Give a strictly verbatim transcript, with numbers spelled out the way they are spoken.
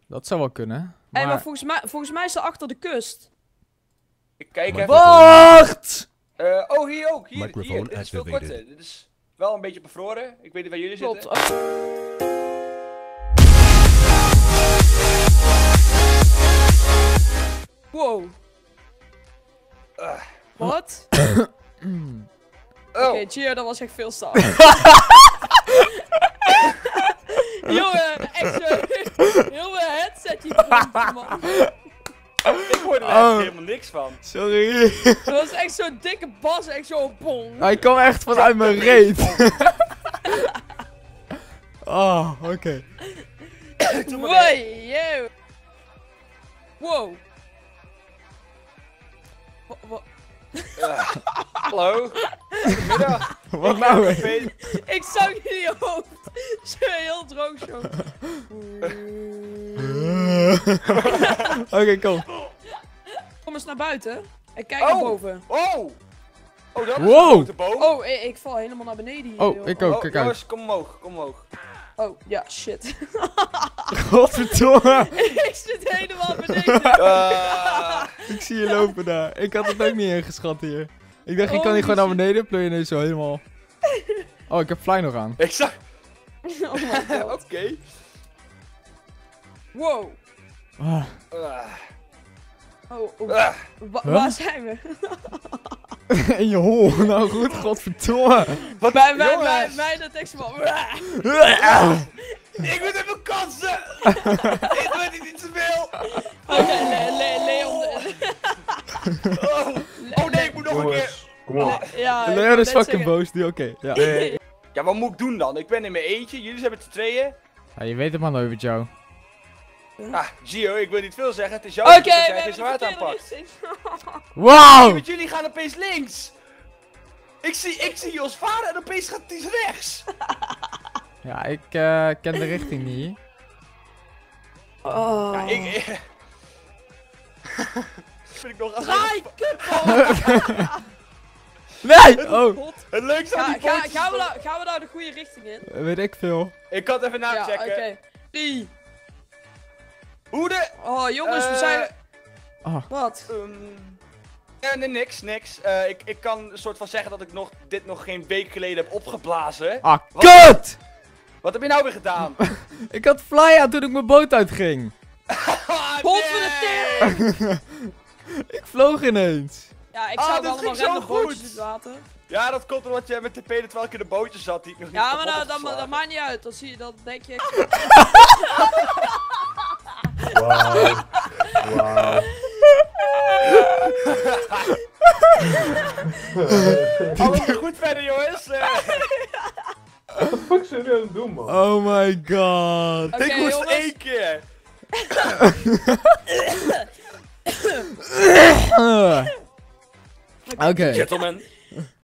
Dat zou wel kunnen. Hé, Maar... maar volgens mij, volgens mij is ze achter de kust. Ik kijk even. Wacht! Uh, oh, hier ook. Hier, Microphone hier. Dit is veel activated. korter. Dit is wel een beetje bevroren. Ik weet niet waar jullie Klopt. zitten. Wow. Uh. Wat? Oh. Oké, Gio, dat was echt veel stap. Jongen, echt zo. Heel mijn headset die brandde, man. Ik hoorde er Oh. eigenlijk helemaal niks van. Sorry. Dat was echt zo'n dikke bas, echt zo bong. Hij kwam echt vanuit mijn reet. Oh, oké. Okay. Wow, yo. Wow. Wa- wa- Uh, hallo. Goedemiddag. Wat nou weer? Fe- Ik zag jullie hoofd. Zo heel droog zo. Oké, okay, kom. Kom eens naar buiten. En kijk Oh. naar boven. Oh. Oh, dat is Wow. een grote boom. Oh, ik, ik val helemaal naar beneden hier. Oh, joh. ik ook. Oh, Kijk uit. jongens, kom omhoog. Kom omhoog. Oh, ja, shit. Godverdomme. Ik zit helemaal beneden. Uh, Ik zie je lopen daar. Ik had het ook niet ingeschat hier. Ik dacht, ik Oh, kan niet gewoon naar shit. beneden. Pleur je ineens zo helemaal. Oh, ik heb Fly nog aan. ik zag... Oh my Oké. god. Wow. Ah. Uh, Oh, oh. uh. Wa- Huh? Waar zijn we? In je hol. Nou goed, godverdomme. Wat? Bij mij, bij Jongens. mij dat tekst van. Ik moet even kansen. Ik weet niet iets te veel. Oké, Le- Le- Leon. de- Oh. Oh nee, ik moet nog een keer. Jongens, kom op. Ja, ik Leon wou is net fucking zeggen- boos. Die oké. Ja. Nee, Ja, wat moet ik doen dan? Ik ben in mijn eentje. Jullie zijn met z'n tweeën. Ja, je weet het maar nooit met jou. Ah, Gio, ik wil niet veel zeggen. Het is jouw Oké, schuld dat we jij geen hebben zwaard de verkeerde aanpakt. richting. Wauw! Want jullie gaan opeens links. Ik zie, ik zie Jos varen en opeens gaat hij rechts. Ja, ik eh, ken de richting niet. Oh. Ja, ik... ik vind ik nog als Draai, kutbal! Nee! Oh, God. het leukste aan Ga, die ga, bootjes gaan, we is dat- nou, gaan we nou de goede richting in? weet ik veel. Ik kan het even Ja, oké. nachecken. Drie. Hoe de... Oh, jongens, we Eh, zijn... Ah. Wat? ehm, eh, nee, niks, niks. Eh, ik, ik kan een soort van zeggen dat ik nog, dit nog geen week geleden heb opgeblazen. Ah, Wat? kut! Wat heb je nou weer gedaan? Ik had Fly aan toen ik mijn boot uitging. Ah, God voor de nee! tering! Ik vloog ineens. Ja, ik Ah, zou dit allemaal ging zo random goed. bootjes in het water. Ja, dat komt omdat je met de peden terwijl ik in de bootje zat die ik nog niet Ja, maar kapot nou, had dat, ma- dat geslagen. maakt niet uit. Dan zie je, dat denk je... wauw. Wauw. Alles goed verder, jongens. Eh, Wat de fuck zijn jullie aan het doen, man? Oh my god. Oké, ik moest jongens. één keer. Uh. Oké. Gentlemen.